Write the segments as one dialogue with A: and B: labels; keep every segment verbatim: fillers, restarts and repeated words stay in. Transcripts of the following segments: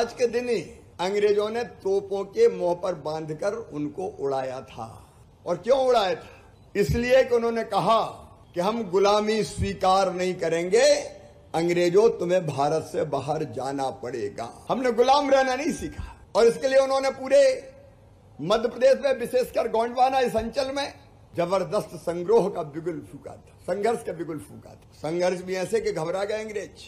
A: आज के दिन ही अंग्रेजों ने तोपों के मुंह पर बांधकर उनको उड़ाया था। और क्यों उड़ाया था? इसलिए कि उन्होंने कहा कि हम गुलामी स्वीकार नहीं करेंगे, अंग्रेजों तुम्हें भारत से बाहर जाना पड़ेगा। हमने गुलाम रहना नहीं सीखा। और इसके लिए उन्होंने पूरे मध्य प्रदेश में, विशेषकर गोंडवाना इस अंचल में जबरदस्त संग्रोह का बिगुल फूका था, संघर्ष का बिगुल फूका था। संघर्ष भी ऐसे कि घबरा गए अंग्रेज।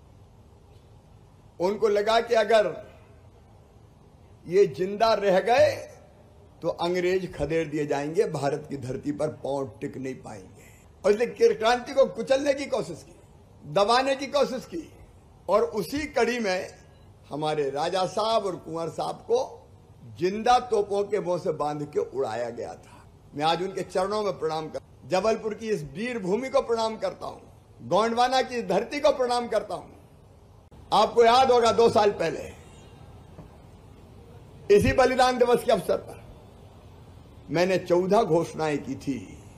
A: उनको लगा कि अगर ये जिंदा रह गए तो अंग्रेज खदेड़ दिए जाएंगे, भारत की धरती पर पांव टिक नहीं पाएंगे। और इसलिए क्रांति को कुचलने की कोशिश की, दबाने की कोशिश की। और उसी कड़ी में हमारे राजा साहब और कुंवर साहब को जिंदा तोपों के मुंह से बांध के उड़ाया गया था। मैं आज उनके चरणों में प्रणाम कर, जबलपुर की इस वीर भूमि को प्रणाम करता हूं, गोंडवाना की धरती को प्रणाम करता हूं। आपको याद होगा दो साल पहले इसी बलिदान दिवस के अवसर पर मैंने चौदह घोषणाएं की थी।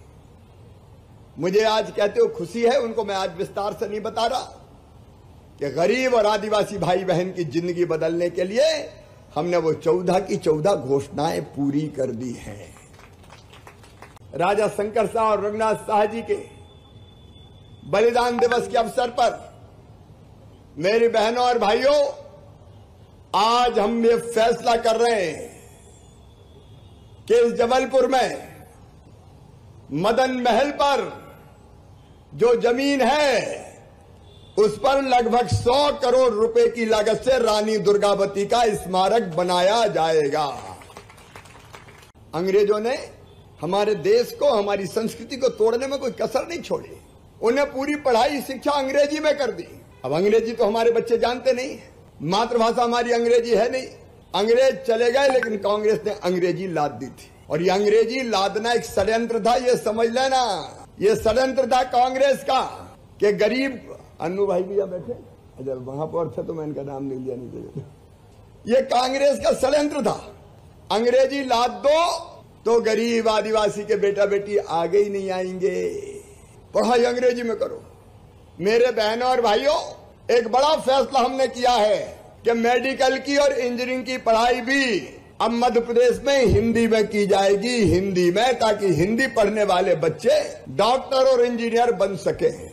A: मुझे आज कहते हो खुशी है, उनको मैं आज विस्तार से नहीं बता रहा, कि गरीब और आदिवासी भाई बहन की जिंदगी बदलने के लिए हमने वो चौदह की चौदह घोषणाएं पूरी कर दी हैं। राजा शंकर शाह और रघुनाथ शाह जी के बलिदान दिवस के अवसर पर मेरी बहनों और भाइयों, आज हम ये फैसला कर रहे हैं कि इस जबलपुर में मदन महल पर जो जमीन है उस पर लगभग सौ करोड़ रुपए की लागत से रानी दुर्गावती का स्मारक बनाया जाएगा। अंग्रेजों ने हमारे देश को, हमारी संस्कृति को तोड़ने में कोई कसर नहीं छोड़ी। उन्हें पूरी पढ़ाई शिक्षा अंग्रेजी में कर दी। अब अंग्रेजी तो हमारे बच्चे जानते नहीं, मातृभाषा हमारी अंग्रेजी है नहीं। अंग्रेज चले गए लेकिन कांग्रेस ने अंग्रेजी लाद दी थी। और ये अंग्रेजी लादना एक षड्यंत्र था, ये समझ लेना। ये षड्यंत्र था कांग्रेस का कि गरीब, अन्नू भाई भी यहाँ बैठे, अगर वहां पर थे तो मैं इनका नाम नहीं लिया, नहीं चाहिए। ये कांग्रेस का षड्यंत्र था, अंग्रेजी लाद दो तो गरीब आदिवासी के बेटा बेटी आगे ही नहीं आएंगे, पढ़ाई अंग्रेजी में करो। मेरे बहनों और भाइयों, एक बड़ा फैसला हमने किया है कि मेडिकल की और इंजीनियरिंग की पढ़ाई भी अब मध्य प्रदेश में हिंदी में की जाएगी, हिंदी में, ताकि हिंदी पढ़ने वाले बच्चे डॉक्टर और इंजीनियर बन सके।